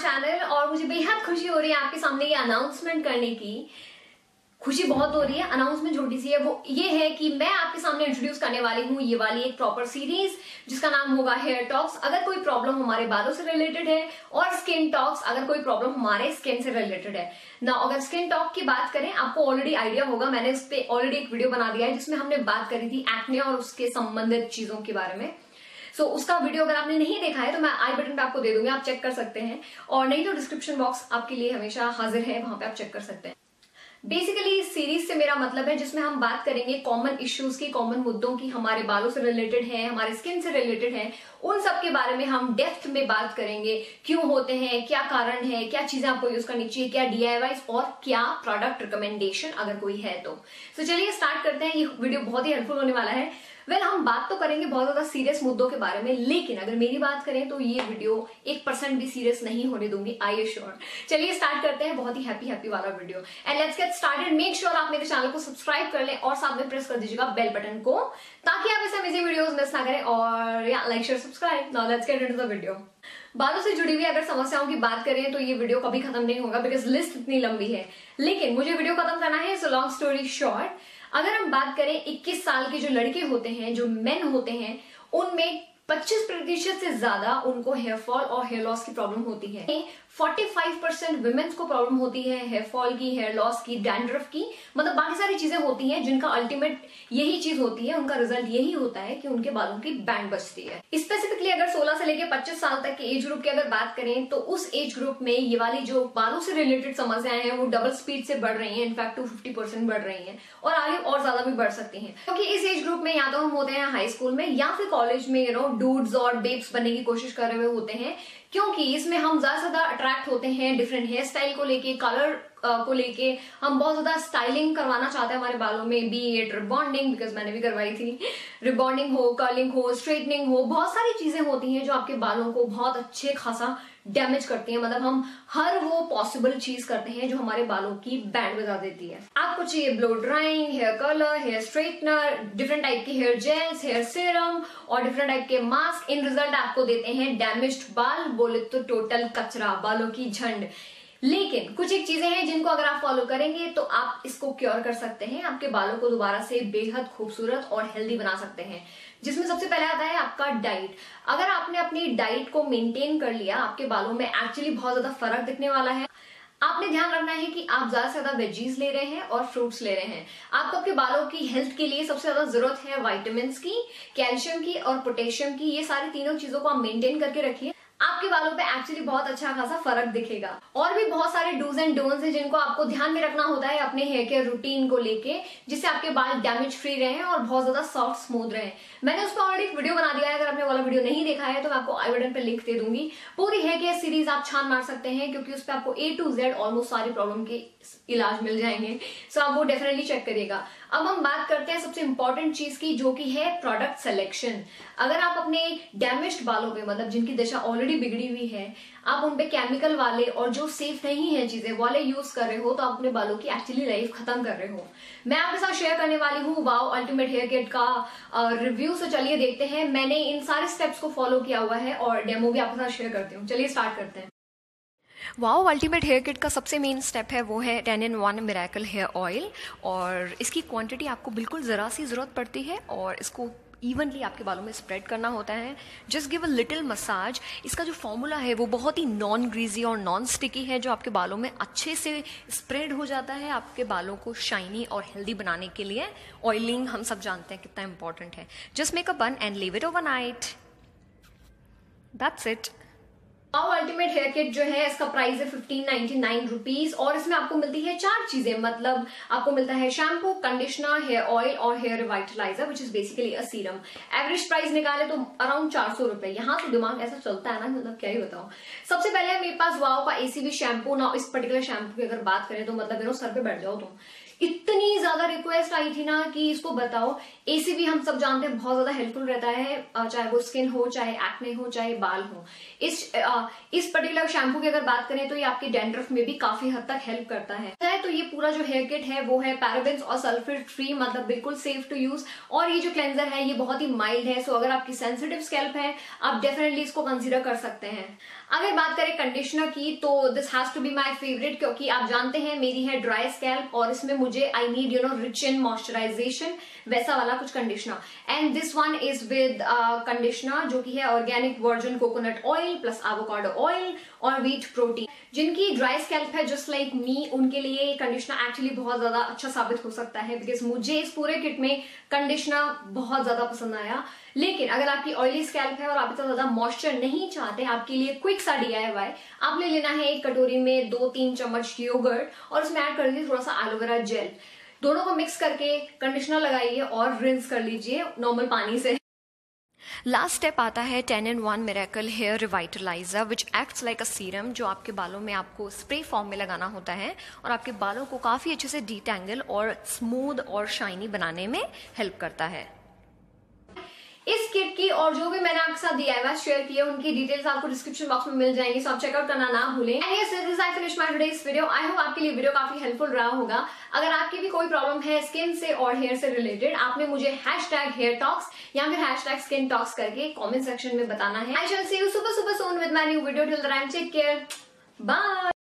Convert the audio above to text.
Channel और मुझे बेहद खुशी हो रही है आपके सामने ये अनाउंसमेंट करने की। खुशी बहुत हो रही है, अनाउंसमेंट छोटी सी है, वो ये है कि मैं आपके सामने इंट्रोड्यूस करने वाली हूँ ये वाली एक प्रॉपर सीरीज जिसका नाम होगा हेयर टॉक्स। अगर कोई प्रॉब्लम हमारे बालों से रिलेटेड है, और स्किन टॉक्स अगर कोई प्रॉब्लम हमारे स्किन से रिलेटेड है ना। अगर स्किन टॉक की बात करें, आपको ऑलरेडी आइडिया होगा, मैंने उस पर ऑलरेडी एक वीडियो बना दिया है जिसमें हमने बात करी थी एक्ने और उसके संबंधित चीजों के बारे में। उसका वीडियो अगर आपने नहीं देखा है तो मैं आई बटन पे आपको दे दूंगी, आप चेक कर सकते हैं, और नहीं तो डिस्क्रिप्शन बॉक्स आपके लिए हमेशा हाजिर है, वहां पे आप चेक कर सकते हैं। बेसिकली इस सीरीज से मेरा मतलब है जिसमें हम बात करेंगे कॉमन इश्यूज की, कॉमन मुद्दों की, हमारे बालों से रिलेटेड है, हमारे स्किन से रिलेटेड है, उन सब के बारे में हम डेप्थ में बात करेंगे। क्यों होते हैं, क्या कारण है, क्या चीजें आपको यूज करनी चाहिए, क्या DIYs और क्या प्रोडक्ट रिकमेंडेशन अगर कोई है तो। चलिए स्टार्ट करते हैं। ये वीडियो बहुत ही हेल्पफुल होने वाला है। हम बात तो करेंगे बहुत ज्यादा सीरियस मुद्दों के बारे में, लेकिन अगर मेरी बात करें तो ये वीडियो 1% भी सीरियस नहीं होने दूंगी, आई एश्योर। चलिए स्टार्ट करते हैं बहुत ही हैप्पी वाला video, and let's get started. Make sure आप मेरे चैनल को सब्सक्राइब कर लें और साथ में प्रेस कर दीजिएगा बेल बटन को, ताकि आप ऐसे अमेजिंग वीडियोस मिस ना करें। और या like share subscribe. Now let's get into the video. बालों से जुड़ी हुई अगर समस्याओं की बात करें तो ये वीडियो कभी खत्म नहीं होगा, बिकॉज लिस्ट इतनी लंबी है, लेकिन मुझे वीडियो खत्म करना है। सो लॉन्ग स्टोरी शॉर्ट, अगर हम बात करें 21 साल के जो लड़के होते हैं, जो मेन होते हैं, उनमें 25% से ज्यादा उनको हेयर फॉल और हेयर लॉस की प्रॉब्लम होती है। 45% वुमेन्स को प्रॉब्लम होती है हेयर फॉल की, हेयर लॉस की, डैंड्रफ की, मतलब बाकी सारी चीजें होती हैं जिनका अल्टीमेट यही चीज होती है, उनका रिजल्ट यही होता है कि उनके बालों की बैंड बचती है। स्पेसिफिकली अगर 16 से लेकर 25 साल तक के एज ग्रुप की अगर बात करें तो उस एज ग्रुप में ये वाली जो बालों से रिलेटेड समस्याएं हैं वो डबल स्पीड से बढ़ रही हैं, इनफैक्ट 250% बढ़ रही हैं, और आगे और ज्यादा भी बढ़ सकती हैं, क्योंकि इस एज ग्रुप में या तो हम होते हैं हाई स्कूल में या फिर कॉलेज में डूड्स और बेब्स बनने की कोशिश कर रहे हुए होते हैं, क्योंकि इसमें हम ज्यादा अट्रैक्ट होते हैं डिफरेंट हेयर स्टाइल को लेके, कलर को लेके। हम बहुत ज्यादा स्टाइलिंग करवाना चाहते हैं हमारे बालों में, बी इट रिबॉन्डिंग, बिकॉज मैंने भी करवाई थी, रिबॉन्डिंग हो, कर्लिंग हो, स्ट्रेटनिंग हो, बहुत सारी चीजें होती हैं जो आपके बालों को बहुत अच्छे खासा डैमेज करती है। मतलब हम हर वो पॉसिबल चीज करते हैं जो हमारे बालों की बैंड बजा देती है। आपको चाहिए blow drying, hair colour, hair straightener, different type के हेयर जेल्स, हेयर सीरम और डिफरेंट टाइप के मास्क। इन रिजल्ट आपको देते हैं डैमेज्ड बाल, बोले तो टोटल कचरा, बालों की झंड। लेकिन कुछ एक चीजें हैं जिनको अगर आप फॉलो करेंगे तो आप इसको क्योर कर सकते हैं, आपके बालों को दोबारा से बेहद खूबसूरत और हेल्दी बना सकते हैं, जिसमें सबसे पहले आता है आपका डाइट। अगर आपने अपनी डाइट को मेंटेन कर लिया, आपके बालों में एक्चुअली बहुत ज्यादा फर्क दिखने वाला है। आपने ध्यान रखना है कि आप ज्यादा से ज्यादा वेजीज ले रहे हैं और फ्रूट्स ले रहे हैं। आपको आपके बालों की हेल्थ के लिए सबसे ज्यादा जरूरत है विटामिन्स की, कैल्शियम की और पोटेशियम की। ये सारी तीनों चीजों को आप मेंटेन करके रखिए, आपके बालों पे एक्चुअली बहुत अच्छा खासा फर्क दिखेगा। और भी बहुत सारे डूज एंड डोंट्स हैं जिनको आपको ध्यान में रखना होता है अपने हेयर केयर रूटीन को लेके, जिससे आपके बाल डैमेज फ्री रहे और बहुत ज्यादा सॉफ्ट स्मूथ रहे। मैंने उस पर ऑलरेडी एक वीडियो बना दिया है, अगर आपने वाला वीडियो नहीं देखा है तो मैं आपको आई बटन पे लिंक दे दूंगी। पूरी हेयर केयर सीरीज आप छान मार सकते हैं, क्योंकि उस पर आपको A to Z ऑलमोस्ट सारी प्रॉब्लम के इलाज मिल जाएंगे। सो आप वो डेफिनेटली चेक करिएगा। अब हम बात करते हैं सबसे इंपॉर्टेंट चीज की, जो कि है प्रोडक्ट सिलेक्शन। अगर आप अपने डैमेज्ड बालों पे, मतलब जिनकी दशा ऑलरेडी बिगड़ी हुई है, आप उनपे केमिकल वाले और जो सेफ नहीं है चीजें वाले यूज कर रहे हो, तो आप अपने बालों की एक्चुअली लाइफ खत्म कर रहे हो। मैं आपके साथ शेयर करने वाली हूँ वाओ अल्टीमेट हेयर किट का रिव्यू। तो चलिए देखते हैं। मैंने इन सारे स्टेप्स को फॉलो किया हुआ है और डेमो भी आपके साथ शेयर करती हूँ। चलिए स्टार्ट करते हैं। वाओ अल्टीमेट हेयर किट का सबसे मेन स्टेप है वो है 10-in-1 मिरेकल हेयर ऑयल, और इसकी क्वांटिटी आपको बिल्कुल ज़रा सी ज़रूरत पड़ती है और इसको इवनली आपके बालों में स्प्रेड करना होता है। Just give a little massage. इसका जो फॉर्मूला है वो बहुत ही नॉन ग्रीजी और नॉन स्टिकी है, जो आपके बालों में अच्छे से स्प्रेड हो जाता है आपके बालों को शाइनी और हेल्दी बनाने के लिए। ऑयलिंग हम सब जानते हैं कितना इंपॉर्टेंट है। Just make a bun and leave it overnight, that's it. वाओ अल्टीमेट हेयर किट जो है इसका प्राइस है 1599 रुपीज, और इसमें आपको मिलती है 4 चीजें। मतलब आपको मिलता है शैम्पू, कंडीशनर, हेयर ऑयल और hair revitalizer, which is basically a serum. Average price निकाले तो अराउंड 400 रुपए। यहाँ से दिमाग ऐसा चलता है ना, मतलब क्या ही बताऊं। सबसे पहले मेरे पास वाओ का ACV शैम्पू। ना इस पर्टिकुलर शैम्पू की अगर बात करें तो मतलब सर पे बैठ जाओ तुम, इतनी ज्यादा रिक्वेस्ट आई थी ना कि इसको बताओ। ACV हम सब जानते हैं बहुत ज्यादा हेल्पफुल रहता है, चाहे वो स्किन हो, चाहे एक्ने हो, चाहे बाल हो। इस पर्टिकुलर शैम्पू की अगर बात करें तो ये आपके डैंड्रफ में भी काफी हद तक हेल्प करता है। तो ये पूरा जो हेयर किट है वो है पैराबेन्स और सल्फेट फ्री, मतलब बिल्कुल सेफ टू यूज। और ये जो क्लेंजर है ये बहुत ही माइल्ड है, सो अगर आपकी सेंसिटिव स्कैल्प है आप डेफिनेटली इसको कंसीडर कर सकते हैं। अगर बात करें कंडीशनर की तो this has to be my favourite, क्योंकि आप जानते हैं मेरी है ड्राई स्कैल्प और इसमें मुझे I need rich in moisturisation, वैसा वाला कुछ conditioner. And this one is with conditioner जो कि है organic virgin coconut oil plus avocado oil और व्हीट प्रोटीन। जिनकी ड्राई स्कैल्प है जस्ट लाइक मी, उनके लिए ये कंडीशनर एक्चुअली बहुत ज्यादा अच्छा साबित हो सकता है, बिकॉज मुझे इस पूरे किट में कंडीशनर बहुत ज्यादा पसंद आया। लेकिन अगर आपकी ऑयली स्कैल्प है और आप इतना ज्यादा मॉइस्चर नहीं चाहते, आपके लिए क्विक सा DIY, आपने लेना है एक कटोरी में 2-3 चम्मच योगर्ट और उसमें ऐड कर दीजिए थोड़ा सा एलोवेरा जेल। दोनों को मिक्स करके कंडीशनर लगाइए और रिंस कर लीजिए नॉर्मल पानी से। लास्ट स्टेप आता है 10-in-1 miracle hair revitalizer which acts like a serum, जो आपके बालों में आपको स्प्रे फॉर्म में लगाना होता है और आपके बालों को काफी अच्छे से डिटेंगल और स्मूथ और शाइनी बनाने में हेल्प करता है। इस किट की और जो भी मैंने आपके साथ DIY शेयर किए उनकी डिटेल्स आपको डिस्क्रिप्शन बॉक्स में मिल जाएंगी, सो आप चेकआउट करना ना भूलें। And yes, this I finish my today's video. I hope आपके लिए वीडियो काफी हेल्पफुल रहा होगा। अगर आपकी भी कोई प्रॉब्लम है स्किन से और हेयर से रिलेटेड, आपने मुझे #hairtalks या फिर #skintalks करके कमेंट सेक्शन में बताना है। I shall see you super soon with my new video. Till then take care, bye.